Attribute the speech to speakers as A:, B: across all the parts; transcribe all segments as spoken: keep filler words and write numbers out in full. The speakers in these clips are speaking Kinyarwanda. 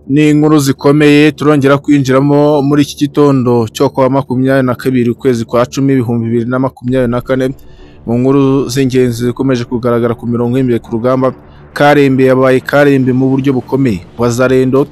A: ni inkuru zikomeye turongera kwinjiramo muri iki gitondo cyo kwa makumyabiri na kabiri ukwezi kwa cumi ibihumbi bibiri na makumyabiri na kane mu nkuru z'ingenzi zikomeje kugaragara ku mirongo y'imbere ku rugamba. Kalembe yabaye Kalembe mu buryo bukomeye. Wazarendo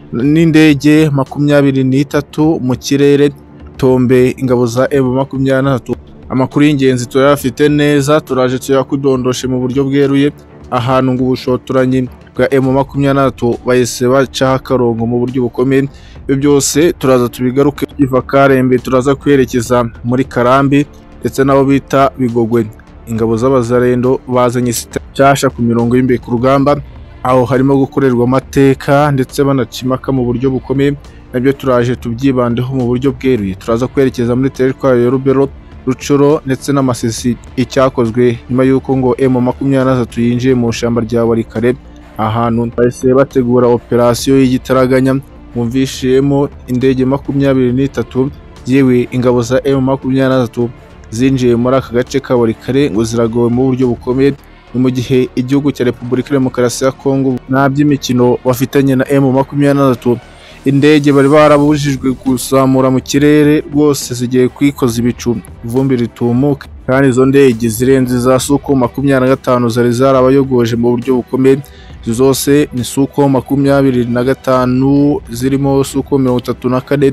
A: n'indege makumyabiri n'itatu mu kirere tombe ingabo za M makumyabiri na gatatu. Amakuru y'ingenzi turayafite neza, turaje tuyakudondoshe mu buryo bweruye ahantu ngo ubushotoranyi bwa M makumyabiri na gatatu bahise baca akarongo mu buryo bukomeye. Ibyo byose turaza tubigaruke iva Kalembe turaza kwerekeza muri Karambi ndetse nabo bita Bigogwe. Ingabo z'abazarendo bazanye cyasha ku mirongo y'imbere ku rugamba, aho harimo gukorerwa amateka ndetse banacimaka mu buryo bukomeye. Nabyo turaje tubyibandeho mu buryo bweruye. Turaza kwerekeza muri teritwari ya Rubero, Rucuro ndetse n'Amasisi icyakozwe nyuma y'uko ngo M makumyabiri na gatatu yinjiye mu shamba rya Walikare, ahantu bahise bategura operasiyo y'igitaraganya. Bumvishiyemo indege makumyabiri n'itatu, yewe ingabo za M makumyabiri na gatatu zinjiye muri aka gace ka Walikare ngo ziragowe mu buryo bukomeye. Ni mu gihe igihugu cya Repubulika ya Demokarasi ya Kongo nta by'imikino bafitanye na M makumyabiri na gatatu. Indege bari barabujijwe gusamura mu kirere rwose zigiye kwikoza ibicu ivumbi ritumuka, kandi izo ndege zirenze za Suko makumyabiri na gatanu zari zarabayogoje mu buryo bukomeye. Zose ni Suko makumyabiri na gatanu, zirimo Suko mirongo itatu na kane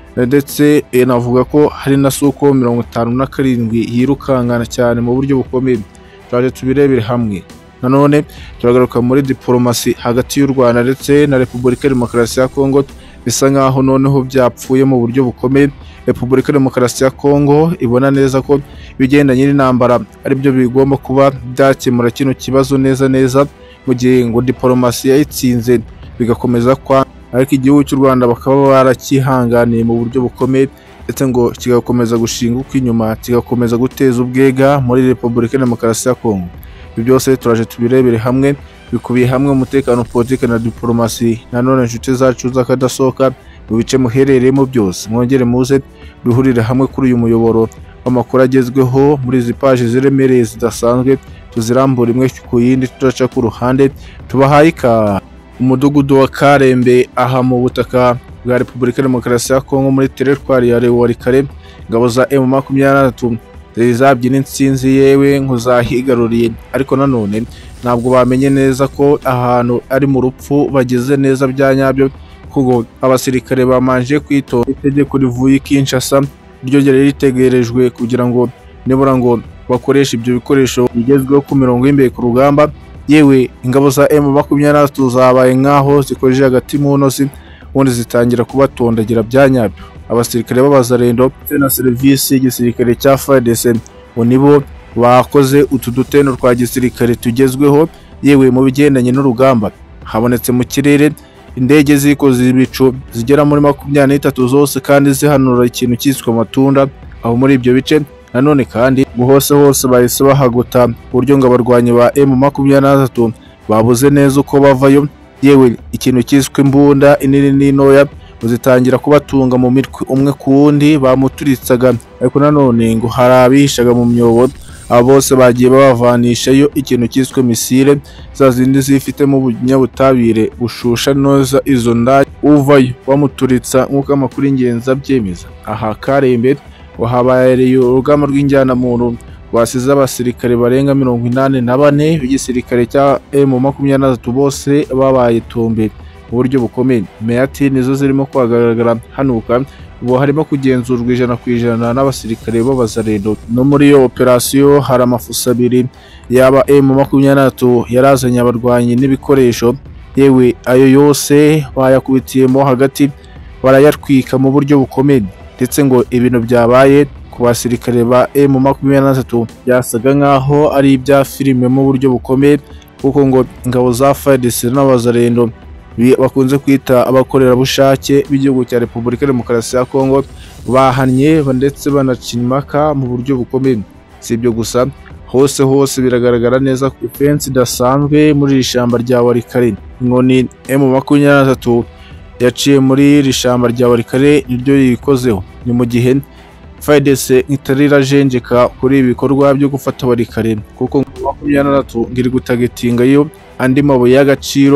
A: ndetse navuga ko hari na Suko mirongo itanu na karindwi yirukankana cyane mu buryo bukomeye. Turaje tubirebere hamwe. Nanone turagaruka muri diplomasi hagati y'u Rwanda ndetse na Repubulika ya Demokarasi ya Kongo. Bisa nkaho noneho byapfuye mu buryo bukomeye. Repubulika ya Demokarasi ya Kongo ibona neza ko ibigendanye n'intambara ari byo bigomba kuba byakemura kino kibazo neza neza, mu gihe ngo diplomasi yayitsinze bigakomeza kwa, ariko igihugu cy'u Rwanda bakaba barakihanganiye mu buryo bukomeye ndetse ngo kigakomeza gushinga uko inyuma, kigakomeza guteza ubwega muri Repubulika ya Demokarasi ya Kongo. Ibi byose turaje tubirebere hamwe, bikubiye hamwe umutekano, politike na diplomasi. Nanone inshuti zacu z'akadasohoka mu bice muherereyemo byose, mwongere muze duhurire hamwe kuri uyu muyoboro w'amakuru agezweho muri izi paji ziremereye zidasanzwe, tuzirambura imwe ku yindi turaca ku ruhande. Tubahaye ika umudugudu wa Kalembe aha mu butaka bwa Repubulika ya Demokarasi ya Kongo muri teritwari ya Walikare. Ingabo za M makumyabiri na gatatu zabyina intsinzi yewe nkuzahigaruriye, ariko nanone ntabwo bamenye neza ko ahantu ari mu rupfu bageze neza bya nyabyo, kuko abasirikare bamanje kwitora itegeko rivuye Kinshasa ryo ryari ritegerejwe kugira ngo nibura ngo bakoresha ibyo bikoresho bigezweho ku mirongo y'imbere ku rugamba. Yewe ingabo za M makumyabiri na gatatu zabaye nkaho zikojeje hagati mu ntozi, ubundi zitangira kubatondagira bya nyabyo. Abasirikare b'abazarendo ndetse na serivisi y'igisirikare cya F A R D C ngo nibo bakoze utu duteno twa gisirikare tugezweho. Yewe mu bigendanye n'urugamba habonetse mu kirere indege zikoze ibicu zigera muri makumyabiri n'itatu zose, kandi zihanura ikintu cyiswe amatunda aho muri ibyo bice. Nanone kandi hose hose bahise bahagota uburyo ngo abarwanyi ba M makumyabiri na gatatu babuze neza uko bavayo. Yewe ikintu cyiswe imbunda inini n'intoya zitangira kubatunga mu mitwe umwe ku wundi, bamuturitsaga. Ariko nanone ngo hari abishaga mu myobo, abo bose bagiye babavanishayo ikintu cyiswe misile, za zindi zifitemo ubunyabutabire bushusha noza izo ndaya, uvayo bamuturitsa nk'uko amakuru y'ingenzi abyemeza. Aha Kalembe wahabaye urugamba rw'injyana muntu rwasize abasirikare barenga mirongo inani na bane b'igisirikare cya M makumyabiri na gatatu, bose babaye tombe mu buryo bukomeye. Meyati nizo zirimo kwagaragara hanuka, ubu harimo kugenzurwa ijana ku ijana n'abasirikare b'abazarendo. No muri iyo operasiyo hari amafuso abiri yaba M makumyabiri na gatatu yarazanye abarwanyi n'ibikoresho, yewe ayo yose bayakubitiyemo hagati barayatwika mu buryo bukomeye. Ndetse ngo ibintu byabaye ku basirikare ba M makumyabiri na gatatu byasaga nkaho ari ibya filime mu buryo bukomeye, kuko ngo ingabo za F A R D C n'abazarendo bakunze kwita abakorerabushake b'igihugu cya Repubulika ya Demokarasi ya Kongo bahanye ndetse banacimaka mu buryo bukomeye. Si ibyo gusa, hose hose biragaragara neza ko defense idasanzwe muri iri shamba rya Walikare. Ngo ni M makumyabiri na gatatu yaciye muri iri shamba rya Walikare niryo yikozeho. Ni mu gihe F A R D C itari irajenjeka kuri ibikorwa byo gufata Walikare, kuko makumyabiri na gatatu ngiri gutagetinga yo andi mabuye y'agaciro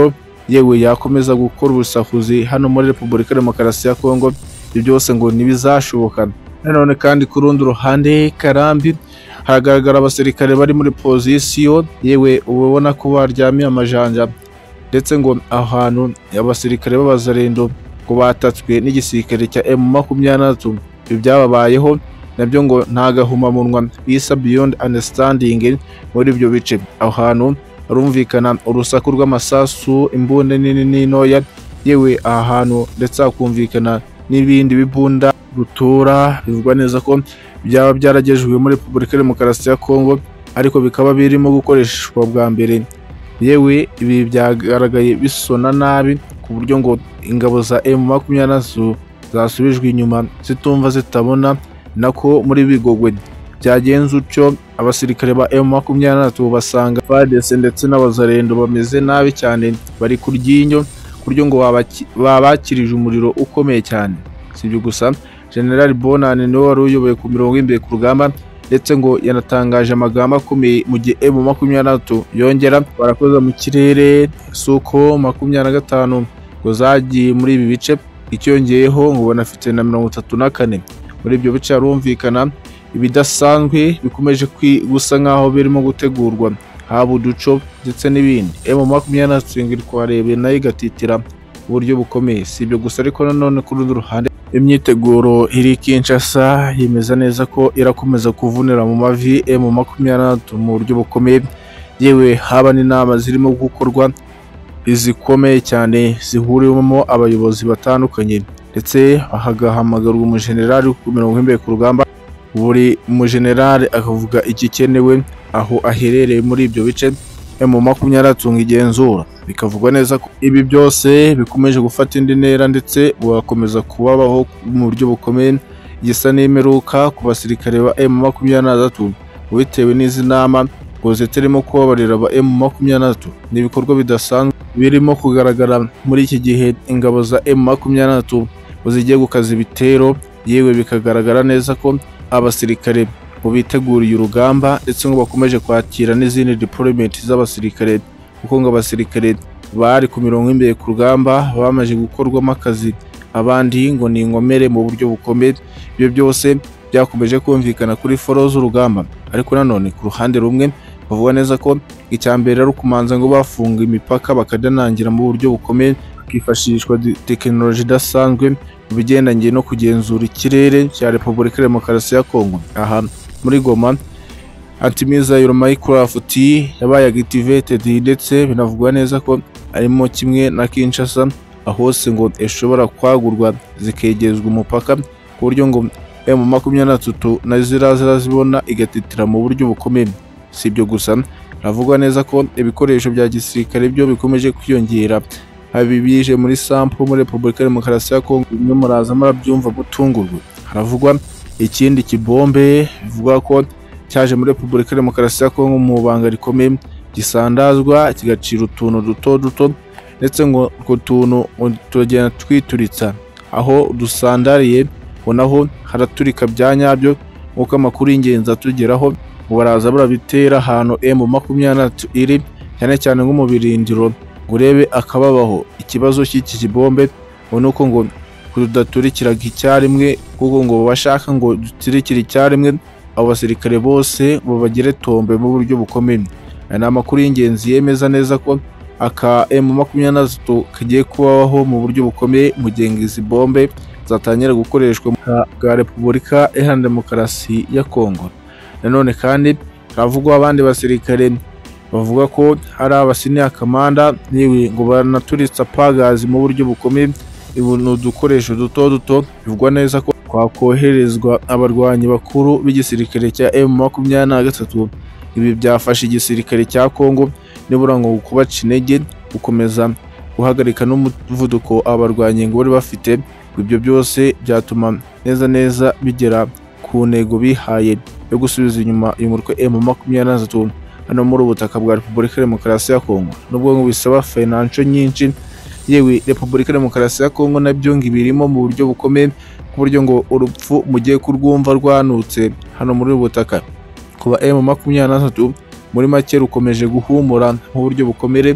A: yewe yakomeza gukora ubusahuzi hano muri Repubulika Demokarasi ya Kongo, ibyo byose ngo ntibizashoboka. Nanone kandi ku rundi ruhande Karambi hagaragara abasirikare bari muri pozisiyo, yewe ubona ko baryamiye amajanja, ndetse ngo aho hantu abasirikare b'abazarendo ngo batatswe n'igisirikare cya M makumyabiri na gatatu. Ibi byababayeho nabyo ngo nta gahumamunwa bisa beyond understanding muri ibyo bice. Aho hantu harumvikana urusaku rw'amasasu, imbunda nini n'intoya, yewe aha hantu ndetse hakumvikana n'ibindi bibunda rutura. Bivugwa neza ko byaba byaragejejwe muri Repubulika Demokarasi ya Kongo, ariko bikaba birimo gukoreshwa bwa mbere. Yewe ibi byagaragaye bisona nabi ku buryo ngo ingabo za M makumyabiri na gatatu zasubijwe inyuma zitumva zitabona, nako muri Bigogwe byagenze utyo. Abasirikare ba M makumyabiri na gatatu basanga badese ndetse n'abazarendo bameze nabi cyane, bari ku ryinyo ku buryo ngo babakirije umuriro ukomeye cyane. Si ibyo gusa, General Bonane niwe wari uyoboye ku mirongo y'imbere ku rugamba, ndetse ngo yanatangaje amagambo akomeye mu gihe M makumyabiri na gatatu yongera barakoza mu kirere suko makumyabiri na gatanu ngo zagiye muri ibi bice. Icyongeyeho ngo banafite na mirongo itatu na kane. Muri ibyo bice harumvikana ibidasanzwe bikomeje gusa nkaho birimo gutegurwa, haba uduco ndetse n'ibindi. M makumyabiri na gatatu ngiri kwarebye nayo igatitira uburyo bukomeye. Si ibyo gusa ariko nanone ku rundi ruhande imyiteguro iri Kinshasa yemeza neza ko irakomeza kuvunira mu mavi M makumyabiri na gatatu mu buryo bukomeye, yewe haba n'inama zirimo gukorwa izikomeye cyane zihuriwemo abayobozi batandukanye, ndetse hagahamagarwa umujenerali ku mirongo y'imbere ku rugamba. Buri umujenerali akavuga igikenewe aho aherereye muri ibyo bice M makumyabiri na gatatu igenzura. Bikavugwa neza ko ibi byose bikomeje gufata indi ntera, ndetse bugakomeza kubabaho mu buryo bukomeye. Igisa n'imperuka ku basirikare ba M makumyabiri na gatatu bitewe n'izi nama ngo zitarimo kubabarira ba M makumyabiri na gatatu. Ni ibikorwa bidasanzwe birimo kugaragara muri iki gihe. Ingabo za M makumyabiri na gatatu zigiye gukaza ibitero, yewe bikagaragara neza ko abasirikare ngo biteguriye urugamba, ndetse ngo bakomeje kwakira n'izindi deployment z'abasirikare, kuko ngo abasirikare bari ku mirongo y'imbere ku rugamba bamaze gukorwamo akazi, abandi ngo ni inkomere mu buryo bukomeye. Ibyo byose byakomeje kumvikana kuri foro z'urugamba, ariko nanone ku ruhande rumwe bavuga neza ko icya mbere ari ukumanza ngo bafunga imipaka bakadanangira mu buryo bukomeye, hakifashishwa tekinoloji idasanzwe mu bigendanye no kugenzura ikirere cya Repubulika Demokarasi ya Kongo. Aha muri Goma anti-missile microcraft yabaye activated, ndetse binavugwa neza ko arimo kimwe na Kinshasa, aho hose ngo ishobora kwagurwa zikegezwa umupaka, ku buryo ngo M makumyabiri na gatatu na ziraza zibona igatitira mu buryo bukomeye. Si ibyo gusa, havugwa neza ko ibikoresho bya gisirikare byo bikomeje kwiyongera, habibije muri sample muri Repubulika Demokarasi ya Kongo. Bimwe muraza murabyumva gutungurwa. Haravugwa ikindi kibombe bivugwa ko cyaje muri Repubulika Demokarasi ya Kongo mu banga rikomeye, gisandazwa kigacira utuntu duto duto, ndetse ngo utwo tuntu tugenda twituritsa aho dusandariye, bonaho haraturika bya nyabyo. Nk'uko amakuru y'ingenzi atugeraho, baraza barabitera ahantu M makumyabiri na gatatu iri, cyane cyane nko mu birindiro, ngo urebe akababaho. Ikibazo cy'iki kibombe ngo nuko ngo kudaturikiraga icyarimwe, kuko ngo bashaka ngo duturikire icyarimwe abo basirikare bose ngo bagire tombe mu buryo bukomeye. Aya ni amakuru y'ingenzi yemeza neza ko aka M makumyabiri na gatatu kagiye kubaho mu buryo bukomeye mu gihe izi bombe zatangira gukoreshwa bwa Repubulika Iharanira Demokarasi ya Kongo. Nanone kandi havugwa abandi basirikare bavuga ko hari abasiniya kamanda, niwe ngo banaturitsa pagazi mu buryo bukomeye. Ibu ni udukoresho duto duto, bivugwa neza ko kwakoherezwa abarwanyi bakuru b'igisirikare cya M makumyabiri na gatatu. Ibi byafashe igisirikare cya Kongo nibura ngo kubaca intege, gukomeza guhagarika n'umuvuduko abarwanyi ngo bari bafite. Ibyo byose byatuma neza neza bigera ku ntego bihaye yo gusubiza inyuma uyu mutwe M makumyabiri na gatatu hano muri ubutaka bwa Repubulika Demokarasi ya Kongo. Nubwo ngo bisaba financial nyinshi, yewe Repubulika Demokarasi ya Kongo nabyo ngibirimo mu buryo bukomeye, ku buryo ngo urupfu mugiye kurwumva rwanutse hano muri ubutaka kuba M makumyabiri na gatatu muri make rukomeje guhumura mu buryo bukomere,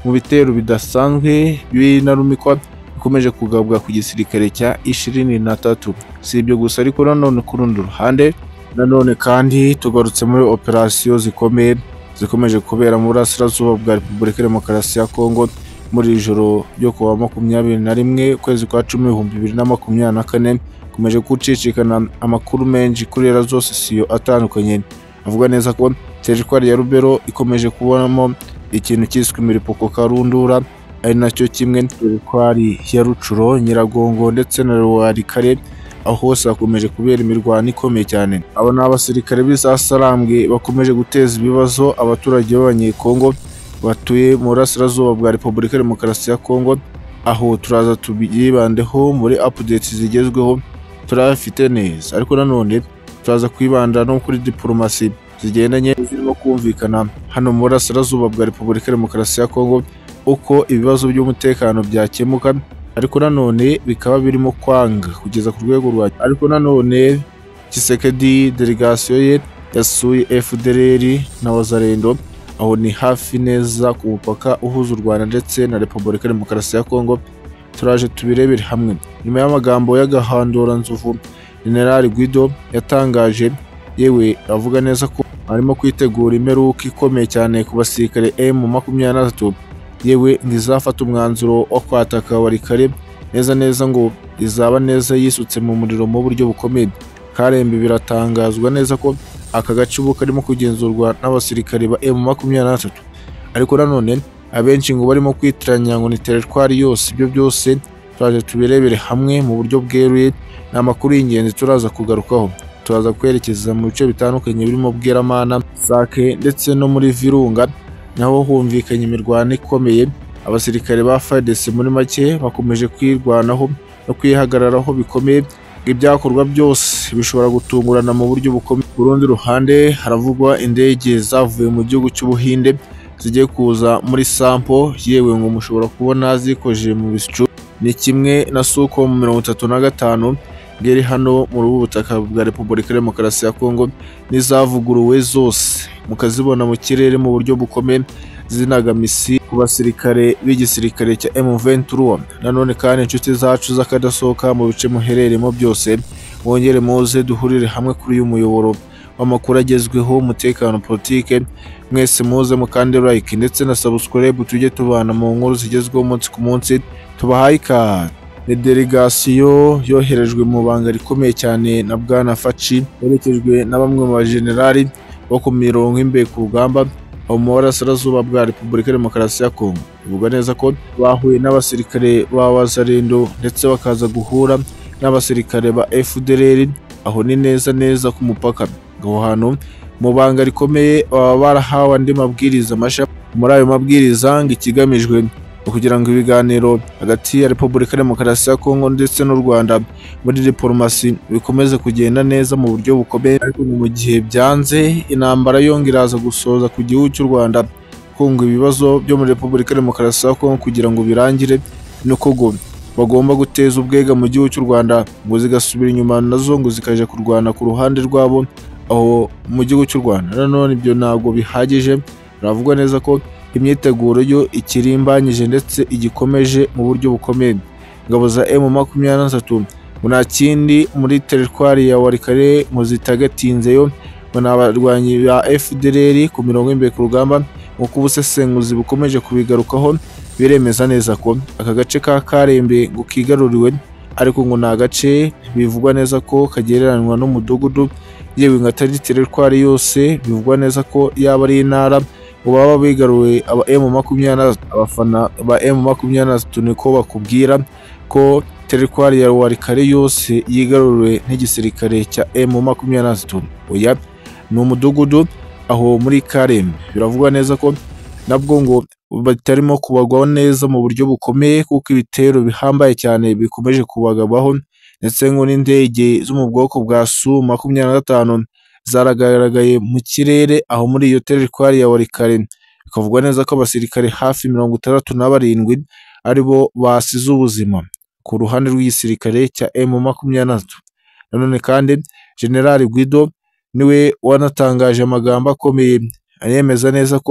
A: mu bitero bidasanzwe binarumikwa bikomeje kugabwa ku gisirikare cya ishirini na tatu. Si ibyo gusa ariko nanone ku rundi ruhande nanone kandi tugarutse muri operasiyo zikomeye zikomeje kubera mu burasirazuba bwa Repubulika ya Demokarasi ya Kongo muri ijoro ryo kuwa makumyabiri na rimwe ukwezi kwa cumi ibihumbi bibiri na makumyabiri na kane. Kumeje gucicikana amakuru menshi kuri era zose siyo atandukanye avuga neza ko teritwari ya Rubero ikomeje kubonamo ikintu cyiswe imiripuko karundura, ari nacyo kimwe teritwari ya Rucuro, Nyiragongo ndetse na Walikare, aho hose hakomeje kubera imirwano ikomeye cyane. Aba ni abasirikare b'isasarambwe bakomeje guteza ibibazo abaturage b'abanyekongo batuye mu burasirazuba bwa Repubulika ya Demokarasi ya Kongo, aho turaza tubibandeho muri updates zigezweho turafite neza, ariko nanone turaza kwibanda no kuri diplomasi zigendanye zirimo kumvikana hano mu burasirazuba bwa Repubulika ya Demokarasi ya Kongo, uko ibibazo by'umutekano byakemuka, ariko nanone bikaba birimo kwanga kugeza ku rwego rwa. Ariko nanone Tshisekedi delegation ye yasuye F D L R na wazalendo, aho ni hafi neza ku mupaka uhuza u Rwanda ndetse na Repubulika ya Demokarasi ya Kongo. Turaje tubirebere hamwe. Nyuma y'amagambo y'agahandura nzuvu General Guido yatangaje, yewe avuga neza ko arimo kwitegura imperuka ikomeye cyane ku basirikare M makumyabiri na tatu, yewe ngizafata umwanzuro wo kwataka Walikare neza neza ngo izaba neza yisutse mu muriro mu buryo bukomeye. Kalembe biratangazwa neza ko aka gace ubu karimo kugenzurwa n'abasirikare ba M makumyabiri na tatu, ariko nanone abenshi ngo barimo kwitiranya ngo ni teritwari yose. Ibyo byose turaje tubirebere hamwe mu buryo bweruye. Ni amakuru y'ingenzi turaza kugarukaho. Turaza kwerekeza mu bice bitandukanye birimo Bweramana, Sake ndetse no muri Virunga, naho humvikanye imirwano ikomeye. Abasirikare ba F A R D C muri make bakomeje kwirwanaho no kwihagararaho bikomeye. Ibyakorwa byose bishobora gutungurana mu buryo bukomeye. Ku rundi ruhande haravugwa indege zavuye mu gihugu cy'Ubuhinde zigiye kuza muri sampo, yewe ngo mushobora kubona zikoje mu bicu. Ni kimwe na Suko mirongo itatu na gatanu ngeri hano muri ubu butaka bwa Repubulika ya Demokarasi ya Kongo, nizavuguruwe zose mukazibona mu kirere mu buryo bukomeye, zinaga misi ku basirikare b'igisirikare cya M vingt-trois. Nanone kandi inshuti zacu zakadasohoka mu bice muhereremo byose, mwongere muze duhurire hamwe kuri uyu muyoboro w'amakuru agezweho umutekano politike. Mwese muze mukande like ndetse na subscribe, tujye tubana mu nkuru zigezweho umunsi ku munsi. Tubahaye ikaze. Ni delegation yoherejwe mu banga rikomeye cyane na Bwana Faci, yerekejwe na bamwe mu bajenerali bo ku mirongo imbere ku rugamba aho mu burasirazuba bwa Repubulika ya Demokarasi ya Kongo. Bivuga neza ko bahuye n'abasirikare ba wazalendo ndetse bakaza guhura n'abasirikare ba F D L R, aho ni neza neza ku mupaka. Aho hantu mu banga rikomeye baba barahawe andi mabwiriza mashya. Muri ayo mabwiriza ngo ikigamijwe kugira ngo ibiganiro hagati ya Repubulika ya Demokarasi ya Kongo ndetse n'u Rwanda muri diplomasi bikomeze kugenda neza mu buryo bukomeye. Ariko mu gihe byanze, intambara yongera iraza gusoza ku gihugu cy'u Rwanda, kunga ibibazo byo muri Repubulika ya Demokarasi ya Kongo kugira ngo birangire, nuko ngo bagomba guteza ubwega mu gihugu cy'u Rwanda ngo zigasubira inyuma nazo ngo zikaje kurwana ku ruhande rwabo aho mu gihugu cy'u Rwanda. Nanone ibyo ntabwo bihagije, baravuga neza ko imyiteguro yo ikirimbanyije ndetse igikomeje mu buryo bukomeye. Ingabo za M makumyabiri na tatu ngo nta kindi muri teritwari ya Walikare ngo zitagatinzeyo, ngo ni abarwanyi ba F D L R ku mirongo imbere ku rugamba. Nk'uko ubusesenguzi bukomeje kubigarukaho, biremeza neza ko aka gace ka Kalembe ngo kigaruriwe, ariko ngo ni agace bivugwa neza ko kagereranywa n'umudugudu, yewe ngo atari teritwari yose. Bivugwa neza ko yaba ari intara baba bigaruwe aba M makumyabiri na tatu. Abafana ba M makumyabiri na tatu niko bakubwira ko teritwari ya Walikare yose yigaruriwe n'igisirikare cya M makumyabiri na tatu. Oya, ni umudugudu aho muri Kalembe. Biravugwa neza ko nabwo ngo batarimo kubagwaho neza mu buryo bukomeye, kuko ibitero bihambaye cyane bikomeje kubagabaho, ndetse ngo n'indege zo mu bwoko bwa Su makumyabiri na gatanu zaragaragaye mu kirere aho muri iyo teritwari ya Walikare. Bikavugwa neza ko abasirikare hafi mirongo itandatu na barindwi aribo basize ubuzima ku ruhande rw'igisirikare cya M makumyabiri na tatu. Nanone kandi General Guido niwe wanatangaje amagambo akomeye, aremeza neza ko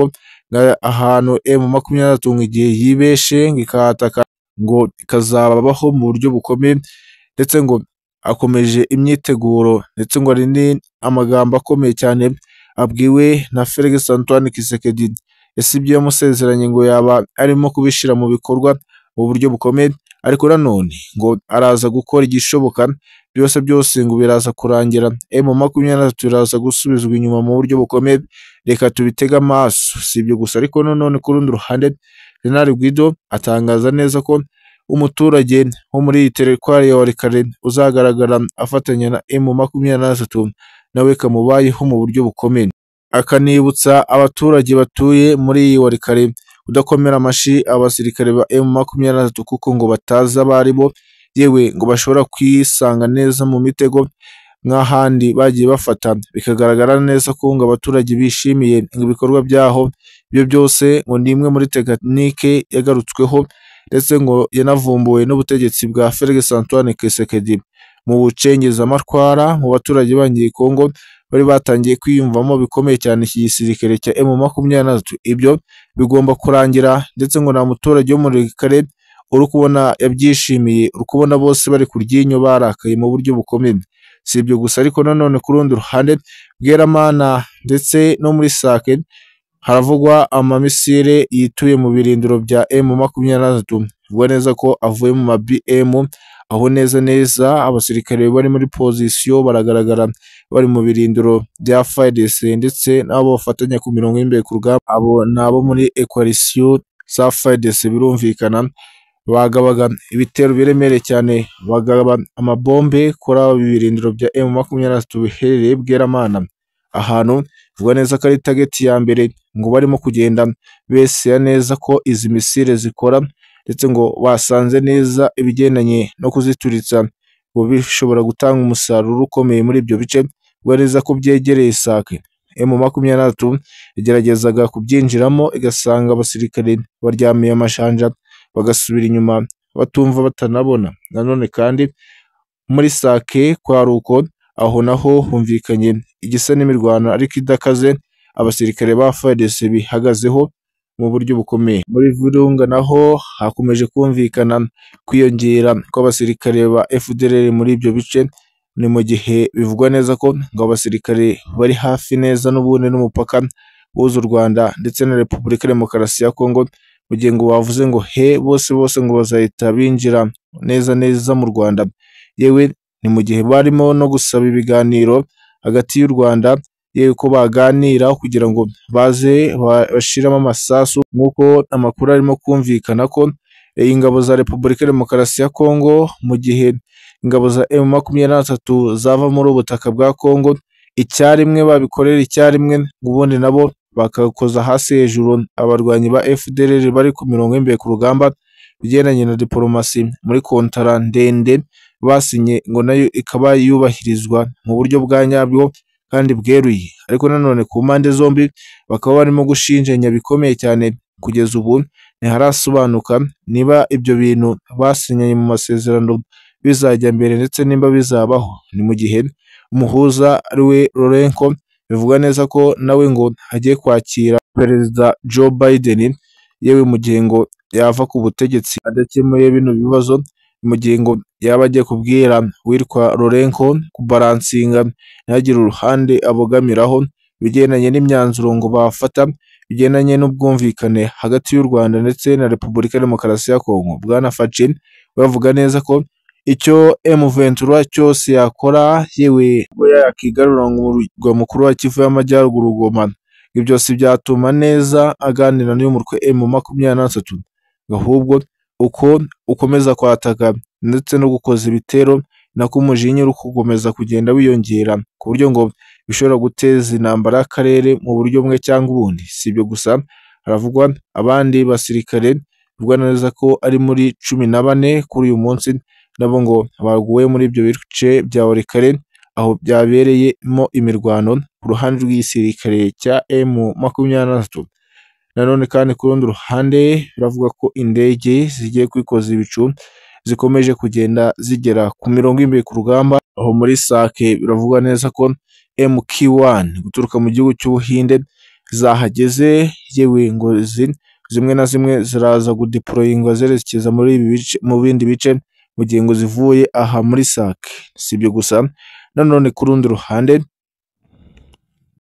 A: ahantu M makumyabiri na gatatu igihe yibeshe ngikahataka ngo ikazababaho mu buryo bukomeye, ndetse ngo akomeje imyiteguro, ndetse ngo ari ni amagambo akomeye cyane abwiwe na Felix Antoine Tshisekedi. Ese ibyo yamusezeranye ngo yaba arimo kubishyira mu bikorwa mu buryo bukomeye, ariko nanone ngo araza gukora igishoboka byose byose ngo biraza kurangira M makumyabiri na gatatu iraza gusubizwa inyuma mu buryo bukomeye. Reka tubitega amaso. Si ibyo gusa ariko nanone ku rundi ruhande General Guido atangaza neza ko umuturage wo muri iyi teritwari ya Walikare uzagaragara afatanya na M makumyabiri na gatatu nawe kamubayeho mu buryo bukomeye. Akanibutsa abaturage batuye muri iyi Walikare kudakomera amashi abasirikare ba M makumyabiri na gatatu kuko ngo bataza abari bo, yewe ngo bashobora kwisanga neza mu mitego nk'ahandi bagiye bafata, bikagaragara neza ko ngo abaturage bishimiye ibikorwa byaho. Ibyo byose ngo ni imwe muri tekinike yagarutsweho, ndetse ngo yanavumbuwe n'ubutegetsi bwa Felix Antoine Tshisekedi mu bucengezamatwara mu baturage bangiye Kongo bari batangiye kwiyumvamo bikomeye cyane iki gisirikare cya M makumyabiri na gatatu. Ibyo bigomba kurangira, ndetse ngo nta muturage wo muri kare uri kubona yabyishimiye, uri kubona bose bari kuryinyo barakaye mu buryo bukomeye. Si ibyo gusa ariko nanone ku rundi ruhande Bweramana ndetse no muri Sake haravugwa amamisire yituye mu birindiro bya M makumyabiri na gatatu, bivugwa neza ko avuye mu ma B M, aho neza neza abasirikare bari muri pozisiyo baragaragara bari mu birindiro bya F A R D C, ndetse n'abo bafatanya ku mirongo y'imbere ku rugamba, abo nabo muri coalition za F A R D C birumvikana bagabaga ibitero biremereye cyane, bagaba amabombe kuri abo birindiro bya M makumyabiri na gatatu biherereye Bweramana, ahantu bivugwa neza ko ari target ya mbere ngo barimo kugenda besera neza ko izi misile zikora, ndetse ngo basanze neza ibigendanye no kuzituritsa ngo bishobora gutanga umusaruro ukomeye muri ibyo bice. Bivugwa neza ko byegereye Sake M makumyabiri na gatatu igeragezaga kubyinjiramo igasanga abasirikare baryamiye amashanja bagasubira inyuma batumva batanabona. Nanone kandi muri Sake kwa Ruko aho naho humvikanye igisa n'imirwano ariko idakaze, abasirikare ba F A R D C bihagazeho mu buryo bukomeye. Muri Virunga naho hakomeje kumvikana kwiyongera kw'abasirikare ba F D L R muri ibyo bice, ni mu gihe bivugwa neza ko ngo abasirikare bari hafi neza n'ubundi n'umupaka w'u Rwanda ndetse na Repubulika Demokarasi ya Kongo, mu gihe ngo bavuze ngo he bose bose ngo bazahita binjira neza neza mu Rwanda. Yewe ni mu gihe barimo no gusaba ibiganiro hagati y'u Rwanda, yewe ko baganira kugira ngo baze bashiramo amasasu, nk'uko amakuru arimo kumvikana ko ingabo za Repubulika Demokarasi ya Kongo mu gihe ingabo za M makumyabiri na gatatu zava muri ubutaka bwa Kongo icyarimwe babikorera icyarimwe, ubundi nabo bakakoza hasi hejuru abarwanyi ba F D L R bari ku mirongo y'imbere ku rugamba bigendanye na diplomasi muri kontara ndende basinye, ngo nayo ikaba yubahirizwa mu buryo bwa nyabwo kandi bweruye. Ariko nanone ku mpande zombi bakaba barimo gushinjanya bikomeye cyane, kugeza ubu ntiharasobanuka niba ibyo bintu basinyanye mu masezerano bizajya mbere ndetse nimba bizabaho. Ni mu gihe umuhuza ariwe Lorenko bivugwa neza ko nawe ngo agiye kwakira Perezida Joe Biden, yewe mu gihe ngo yava ku butegetsi adakemuye bino bibazo, mu gihe ngo yaba agiye kubwira witwa Lorenko kubaransinga ntihagire uruhande abogamiraho bigendanye n'imyanzuro ngo bafata bigendanye n'ubwumvikane hagati y'u Rwanda ndetse na Repubulika Demokarasi ya Kongo. Bwana Facin bavuga neza ko icyo M vingt-trois cyose yakora, yewe yakigarura mu murwa mukuru wa Kivu y'Amajyaruguru Goma, ibyo byose byatuma neza aganira n'uyu mutwe M makumyabiri na gatatu, ahubwo uko ukomeza kwataka ndetse no gukoza ibitero nako umujinya uri gukomeza kugenda wiyongera, ku buryo ngo bishobora guteza intambara y'akarere mu buryo bumwe cyangwa ubundi. Si ibyo gusa, haravugwa abandi basirikare bivugwa neza ko ari muri cumi na bane kuri uyu munsi nabo ngo baguye muri ibyo bice bya Walikare, aho byabereyemo imirwano ku ruhande rw'igisirikare cya M makumyabiri na gatatu. Nanone kandi ku rundi ruhande biravuga ko indege zigiye kwikoza ibicu zikomeje kugenda zigera ku mirongo y'imbere ku rugamba, aho muri Sake biravugwa neza ko M Q one guturuka mu gihugu cy'Ubuhinde zahageze, yewe ngo zimwe na zimwe ziraza gudeployingwa zerekeza muri ibi bice mu bindi bice mu gihe ngo zivuye aha muri Sake. Si ibyo gusa, nanone ku rundi ruhande